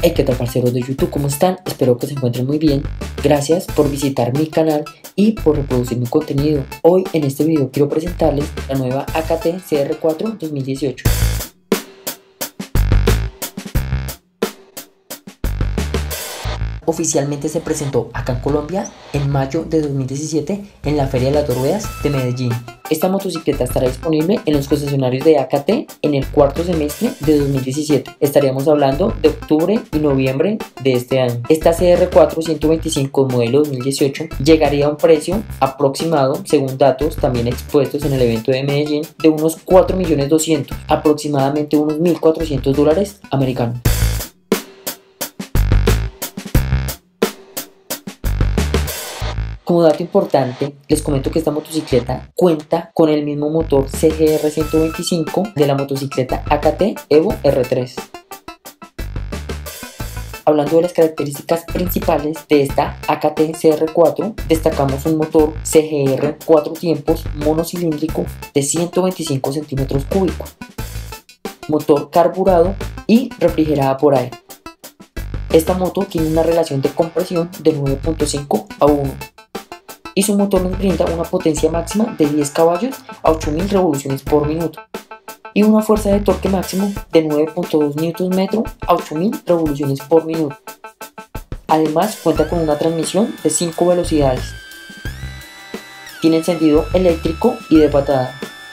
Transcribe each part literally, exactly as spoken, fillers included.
Hey, ¿qué tal, parceros de YouTube? ¿Cómo están? Espero que se encuentren muy bien. Gracias por visitar mi canal y por reproducir mi contenido. Hoy en este video quiero presentarles la nueva A K T C R cuatro dos mil dieciocho. Oficialmente se presentó acá en Colombia en mayo de dos mil diecisiete en la Feria de las Dos Ruedas de Medellín. Esta motocicleta estará disponible en los concesionarios de A K T en el cuarto semestre de dos mil diecisiete. Estaríamos hablando de octubre y noviembre de este año. Esta C R cuatro ciento veinticinco modelo dos mil dieciocho llegaría a un precio aproximado, según datos también expuestos en el evento de Medellín, de unos cuatro millones doscientos mil, aproximadamente unos mil cuatrocientos dólares americanos. Como dato importante, les comento que esta motocicleta cuenta con el mismo motor C G R ciento veinticinco de la motocicleta A K T Evo R tres. Hablando de las características principales de esta A K T C R cuatro, destacamos un motor C G R cuatro tiempos monocilíndrico de ciento veinticinco centímetros cúbicos, motor carburado y refrigerada por aire. Esta moto tiene una relación de compresión de nueve punto cinco a uno. Y su motor nos brinda una potencia máxima de diez caballos a ocho mil revoluciones por minuto y una fuerza de torque máximo de nueve punto dos newton metro a ocho mil revoluciones por minuto. Además cuenta con una transmisión de cinco velocidades. Tiene encendido eléctrico y de patada.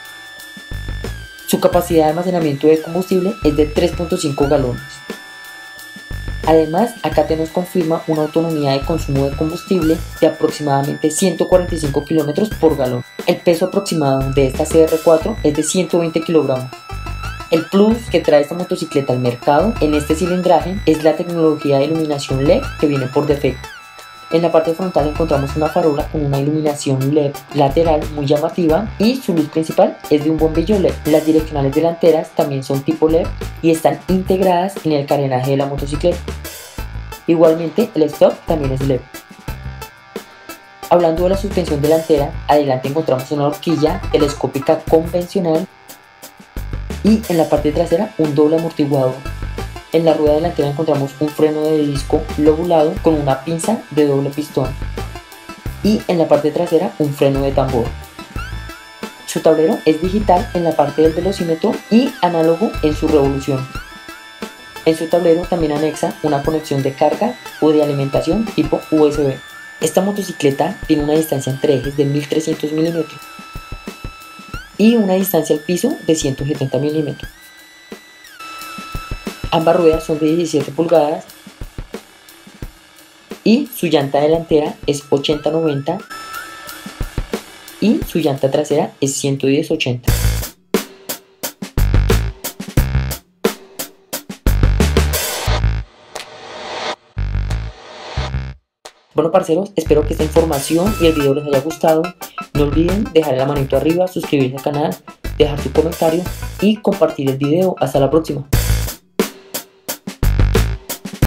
Su capacidad de almacenamiento de combustible es de tres punto cinco galones. Además, A K T nos confirma una autonomía de consumo de combustible de aproximadamente ciento cuarenta y cinco kilómetros por galón. El peso aproximado de esta C R cuatro es de ciento veinte kilogramos. El plus que trae esta motocicleta al mercado en este cilindraje es la tecnología de iluminación L E D que viene por defecto. En la parte frontal encontramos una farola con una iluminación L E D lateral muy llamativa y su luz principal es de un bombillo L E D. Las direccionales delanteras también son tipo L E D y están integradas en el carenaje de la motocicleta. Igualmente el stop también es L E D. Hablando de la suspensión delantera, adelante encontramos una horquilla telescópica convencional y en la parte trasera un doble amortiguador. En la rueda delantera encontramos un freno de disco lobulado con una pinza de doble pistón y en la parte trasera un freno de tambor. Su tablero es digital en la parte del velocímetro y análogo en su revolución. En su tablero también anexa una conexión de carga o de alimentación tipo U S B. Esta motocicleta tiene una distancia entre ejes de mil trescientos milímetros y una distancia al piso de ciento setenta milímetros. Ambas ruedas son de diecisiete pulgadas y su llanta delantera es ochenta noventa y su llanta trasera es ciento diez ochenta. Bueno, parceros, espero que esta información y el video les haya gustado. No olviden dejar la manito arriba, suscribirse al canal, dejar su comentario y compartir el video. Hasta la próxima.